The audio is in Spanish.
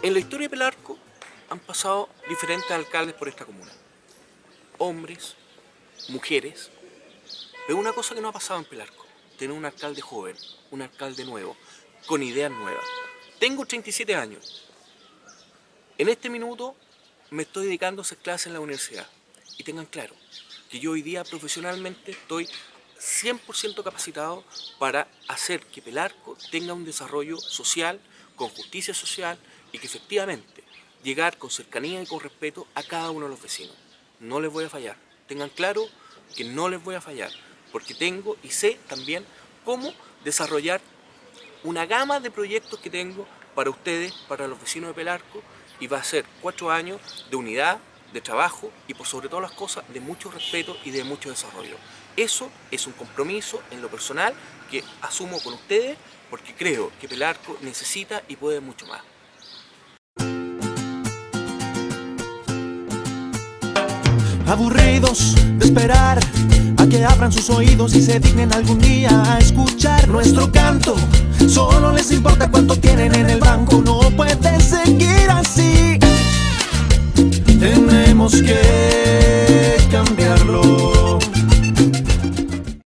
En la historia de Pelarco han pasado diferentes alcaldes por esta comuna. Hombres, mujeres. Pero una cosa que no ha pasado en Pelarco: tener un alcalde joven, un alcalde nuevo, con ideas nuevas. Tengo 37 años. En este minuto me estoy dedicando a hacer clases en la universidad. Y tengan claro que yo hoy día profesionalmente estoy 100% capacitado para hacer que Pelarco tenga un desarrollo social, con justicia social, y que efectivamente llegar con cercanía y con respeto a cada uno de los vecinos. No les voy a fallar. Tengan claro que no les voy a fallar, porque tengo y sé también cómo desarrollar una gama de proyectos que tengo para ustedes, para los vecinos de Pelarco, y va a ser 4 años de unidad, de trabajo y por sobre todas las cosas de mucho respeto y de mucho desarrollo. Eso es un compromiso en lo personal que asumo con ustedes, porque creo que Pelarco necesita y puede mucho más. Aburridos de esperar a que abran sus oídos y se dignen algún día a escuchar nuestro canto. Solo les importa cuánto tienen en el banco. No puede seguir así. Tenemos que